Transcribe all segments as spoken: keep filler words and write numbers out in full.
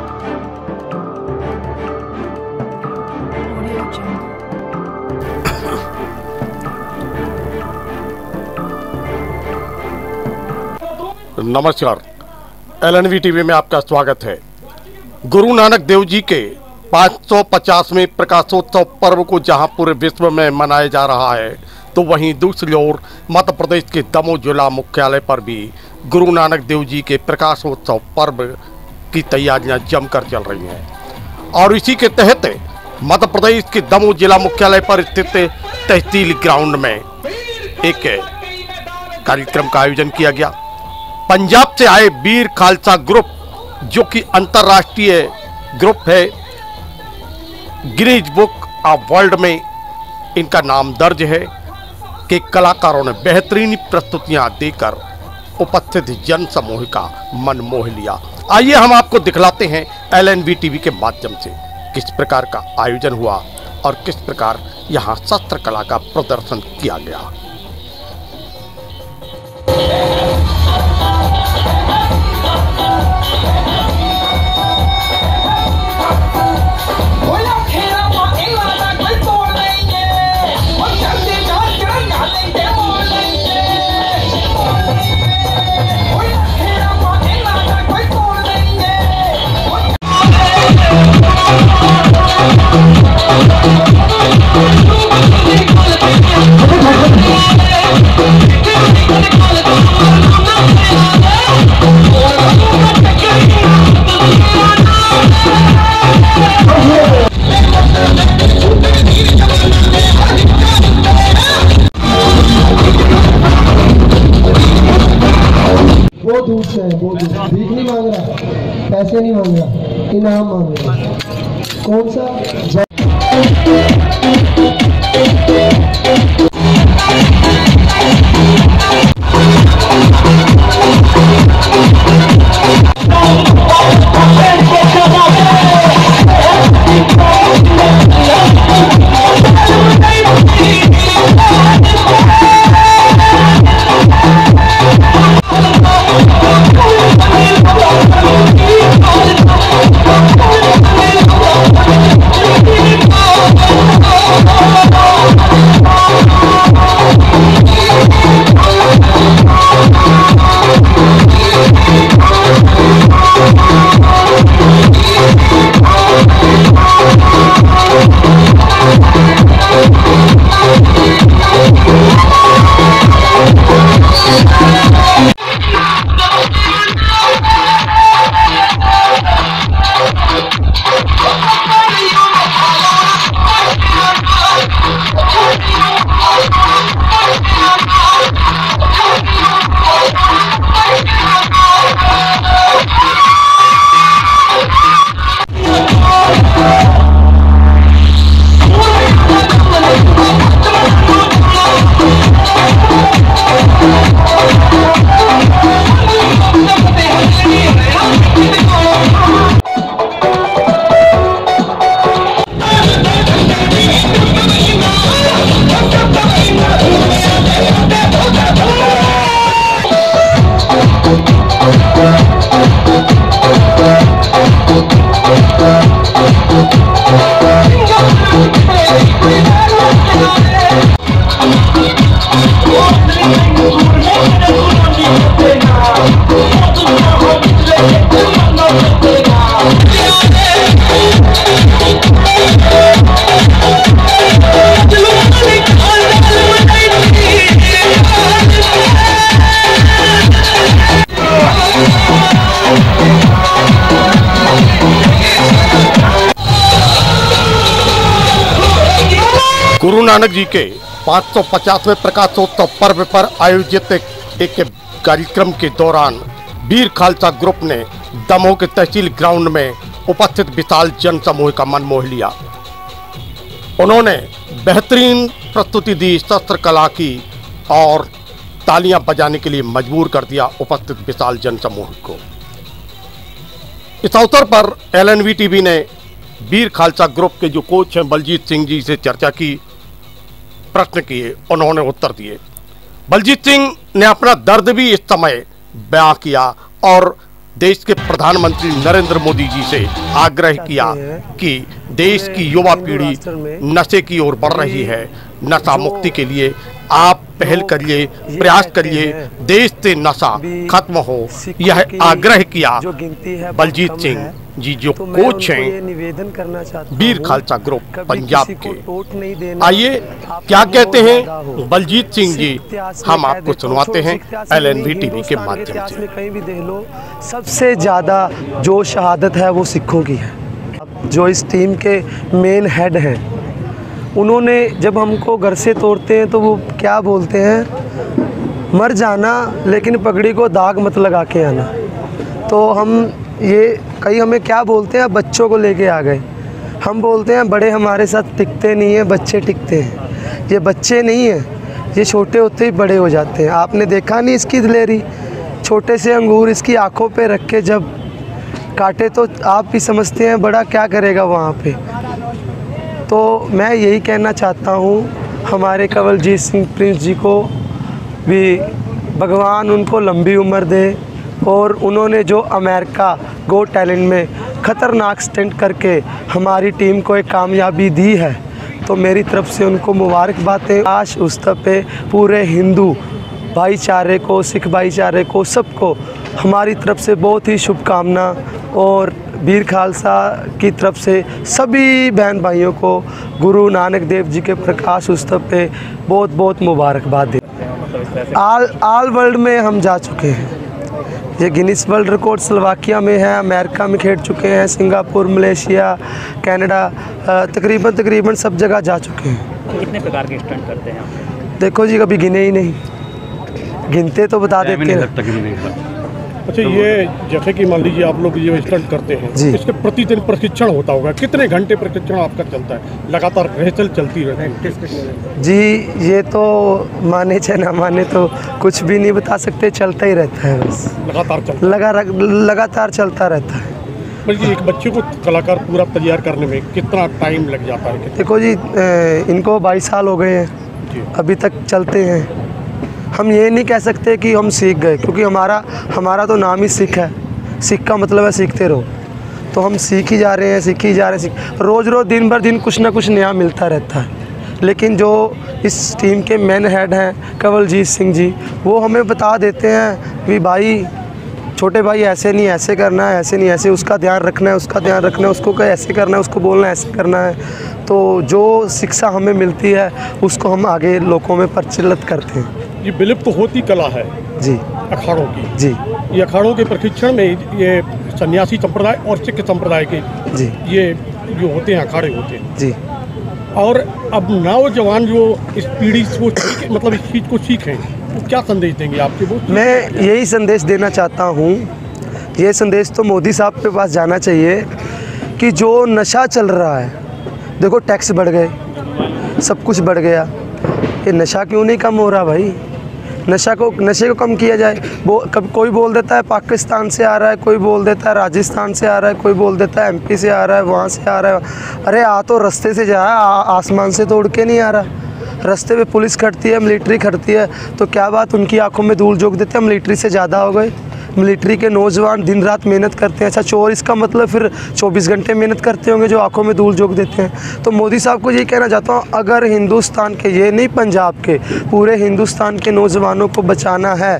नमस्कार, L N V TV में आपका स्वागत है। गुरु नानक देव जी के पाँच सौ पचासवें प्रकाशोत्सव पर्व को जहां पूरे विश्व में मनाया जा रहा है, तो वहीं दूसरी ओर मध्य प्रदेश के दमोह जिला मुख्यालय पर भी गुरु नानक देव जी के प्रकाशोत्सव पर्व की तैयारियां जमकर चल रही हैं। और इसी के तहत मध्य प्रदेश के दमोह जिला मुख्यालय पर स्थित तहसील ग्राउंड में एक कार्यक्रम का आयोजन किया गया। पंजाब से आए वीर खालसा ग्रुप, जो कि अंतर्राष्ट्रीय ग्रुप है, गिनीज बुक ऑफ वर्ल्ड में इनका नाम दर्ज है, कि कलाकारों ने बेहतरीन प्रस्तुतियां देकर उपस्थित जन समूह का मन मोह लिया। आइए हम आपको दिखलाते हैं एल एन वी टीवी के माध्यम से किस प्रकार का आयोजन हुआ और किस प्रकार यहां शस्त्र कला का प्रदर्शन किया गया। वो दूर से है, वो दूर भीख नहीं मांग रहा, पैसे नहीं मांग रहा, इनाम मांग रहा। कौन सा गुरु नानक जी के पाँच सौ पचासवें प्रकाशोत्सव पर्व पर आयोजित एक, एक कार्यक्रम के दौरान वीर खालसा ग्रुप ने दमोह के तहसील ग्राउंड में उपस्थित विशाल जन समूह का मन मोह लिया। उन्होंने बेहतरीन प्रस्तुति दी, शस्त्र कला की और तालियां बजाने के लिए मजबूर कर दिया उपस्थित विशाल जन समूह को। इस अवसर पर एल एन वी टीवी ने वीर खालसा ग्रुप के जो कोच हैं बलजीत सिंह जी से चर्चा की, प्रश्न किए, उन्होंने उत्तर दिए। बलजीत सिंह ने अपना दर्द भी इस समय बयां किया और देश के प्रधानमंत्री नरेंद्र मोदी जी से आग्रह किया कि देश की युवा पीढ़ी नशे की ओर बढ़ रही है, नशा मुक्ति के लिए आप पहल करिए, प्रयास करिए, देश से नशा खत्म हो। यह आग्रह किया बलजीत सिंह जी जो कोच हैं निवेदन करना चाहता वीर खालसा ग्रुप पंजाब के। आइए क्या कहते हैं बलजीत सिंह जी, हम आपको सुनवाते हैं एल एन वी टीवी के माध्यम से। कहीं भी देख लो, सबसे ज़्यादा जो शहादत है वो सिखों की है। जो इस टीम के मेन हेड हैं, उन्होंने जब हमको घर से तोड़ते हैं तो वो क्या बोलते हैं, मर जाना लेकिन पगड़ी को दाग मत लगा के आना। तो हम ये कई हमें क्या बोलते हैं, बच्चों को लेके आ गए। हम बोलते हैं बड़े हमारे साथ टिकते नहीं हैं, बच्चे टिकते हैं। ये बच्चे नहीं हैं, ये छोटे होते ही बड़े हो जाते हैं। आपने देखा नहीं इसकी दिलेरी, छोटे से अंगूर इसकी आँखों पे रख के जब काटे तो आप भी समझते हैं बड़ा क्या करेगा वहाँ पे। तो मैं यही कहना चाहता हूँ हमारे कंवलजीत सिंह प्रिंस जी को भी भगवान उनको लंबी उम्र दे, और उन्होंने जो अमेरिका गो टैलेंट में ख़तरनाक स्टंट करके हमारी टीम को एक कामयाबी दी है, तो मेरी तरफ से उनको मुबारकबादें। आज उस पे पूरे हिंदू भाईचारे को, सिख भाईचारे को, सबको हमारी तरफ से बहुत ही शुभकामना, और वीर खालसा की तरफ से सभी बहन भाइयों को गुरु नानक देव जी के प्रकाश उत्सव पे बहुत बहुत मुबारकबाद दे। आल आल वर्ल्ड में हम जा चुके हैं। ये गिनीज वर्ल्ड रिकॉर्ड स्लोवाकिया में है, अमेरिका में खेल चुके हैं, सिंगापुर, मलेशिया, कनाडा, तकरीबन तकरीबन सब जगह जा चुके हैं। कितने प्रकार के स्टंट करते हैं आप? देखो जी, कभी गिने ही नहीं, गिनते तो बता देते हैं। अच्छा, ये जैसे कि मान लीजिए आप लोग ये स्टंट करते हैं, इसके प्रतिदिन प्रशिक्षण होता होगा, कितने घंटे प्रशिक्षण आपका चलता है? लगातार रिहर्सल चलती रहती है? जी, ये तो माने चाहे ना माने तो कुछ भी नहीं बता सकते, चलता ही रहता है बस, लगातार चलता लगा लगातार चलता रहता है। बल्कि एक बच्चे को कलाकार पूरा तैयार करने में कितना टाइम लग जाता है? देखो जी, इनको बाईस साल हो गए हैं, अभी तक चलते हैं। हम ये नहीं कह सकते कि हम सीख गए, क्योंकि हमारा हमारा तो नाम ही सिख है। सिख का मतलब है सीखते रहो, तो हम सीख ही जा रहे हैं, सीख ही जा रहे हैं। रोज़ रोज़ दिन भर दिन कुछ ना कुछ नया मिलता रहता है। लेकिन जो इस टीम के मेन हेड हैं कंवलजीत सिंह जी, वो हमें बता देते हैं कि भाई छोटे भाई ऐसे नहीं, ऐसे करना है, ऐसे नहीं, ऐसे उसका ध्यान रखना है, उसका ध्यान रखना है, उसको ऐसे करना है, उसको बोलना है, ऐसे करना है। तो जो शिक्षा हमें मिलती है उसको हम आगे लोगों में प्रचलित करते हैं। ये विलुप्त तो होती कला है जी, अखाड़ों की। जी, ये अखाड़ों के प्रशिक्षण में ये सन्यासी संप्रदाय और सिख संप्रदाय के जी, ये जो होते हैं अखाड़े होते हैं जी। और अब नौजवान जो इस पीढ़ी को मतलब इस चीज़ को सीखें, तो क्या संदेश देंगे आपके वो? मैं यही संदेश देना चाहता हूँ, ये संदेश तो मोदी साहब के पास जाना चाहिए कि जो नशा चल रहा है, देखो टैक्स बढ़ गए, सब कुछ बढ़ गया, ये नशा क्यों नहीं कम हो रहा भाई? नशा को नशे को कम किया जाए। वो कब कोई बोल देता है पाकिस्तान से आ रहा है, कोई बोल देता है राजस्थान से आ रहा है, कोई बोल देता है एमपी से आ रहा है, वहाँ से आ रहा है। अरे आ तो रास्ते से जा, आसमान से तो उड़ के नहीं आ रहा। रास्ते पे पुलिस खड़ती है, मिलिट्री खड़ती है, तो क्या बात उनकी आंखों में धूल झोंक देते हैं, मिलिट्री से ज़्यादा हो गए। मिलिट्री के नौजवान दिन रात मेहनत करते हैं। अच्छा, चोर इसका मतलब फिर चौबीस घंटे मेहनत करते होंगे जो आंखों में धूल झोंक देते हैं। तो मोदी साहब को ये कहना चाहता हूँ, अगर हिंदुस्तान के, ये नहीं पंजाब के, पूरे हिंदुस्तान के नौजवानों को बचाना है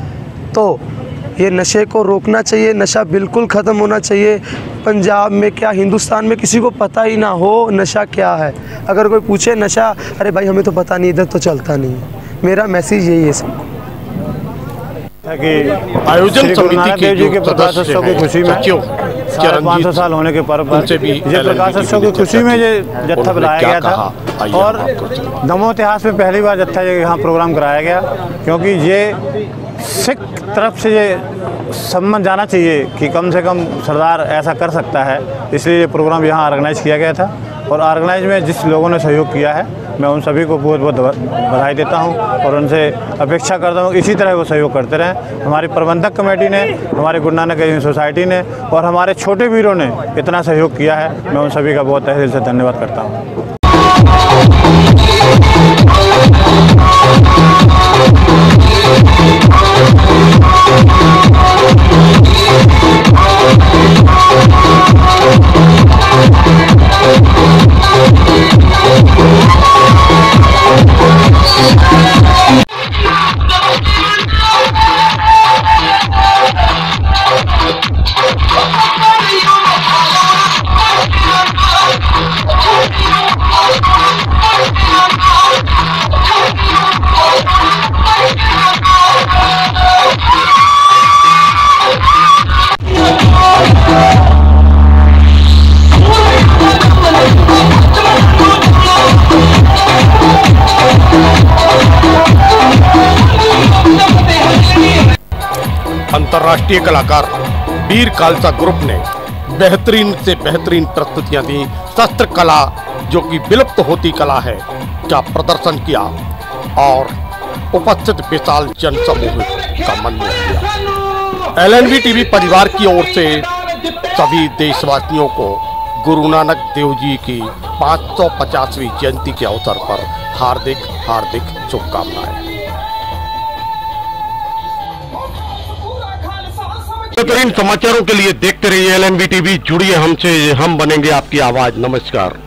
तो ये नशे को रोकना चाहिए, नशा बिल्कुल ख़त्म होना चाहिए। पंजाब में क्या, हिंदुस्तान में किसी को पता ही ना हो नशा क्या है। अगर कोई पूछे नशा, अरे भाई हमें तो पता नहीं, इधर तो चलता नहीं है। मेरा मैसेज यही है सबको। आयोजन समिति के जी के प्रकाश उत्सव की खुशी में साढ़े पाँच सौ साल होने के पर्व पर ये प्रकाश उत्सव की खुशी में ये जत्था बुलाया गया था, और दमोह इतिहास में पहली बार जत्था यहाँ प्रोग्राम कराया गया, क्योंकि ये सिख तरफ से ये सम्मान जाना चाहिए कि कम से कम सरदार ऐसा कर सकता है, इसलिए ये प्रोग्राम यहाँ ऑर्गेनाइज किया गया था। और ऑर्गेनाइज में जिस लोगों ने सहयोग किया है, मैं उन सभी को बहुत बहुत बधाई देता हूं, और उनसे अपेक्षा करता हूं इसी तरह वो सहयोग करते रहें। हमारी प्रबंधक कमेटी ने, हमारे गुरु नानक देव सोसाइटी ने और हमारे छोटे वीरों ने इतना सहयोग किया है, मैं उन सभी का बहुत तहे दिल से धन्यवाद करता हूँ। अंतर्राष्ट्रीय कलाकार वीर खालसा ग्रुप ने बेहतरीन से बेहतरीन प्रस्तुतियां दी। शस्त्र कला जो कि विलुप्त होती कला है का प्रदर्शन किया और उपस्थित विशाल जनसमूह का मन मोह लिया। एल एन वी टीवी परिवार की ओर से सभी देशवासियों को गुरु नानक देव जी की पाँच सौ पचासवीं जयंती के अवसर पर हार्दिक हार्दिक शुभकामनाएं। बेहतरीन समाचारों के लिए देखते रहिए एल एन वी टीवी। जुड़िए हमसे, हम बनेंगे आपकी आवाज। नमस्कार।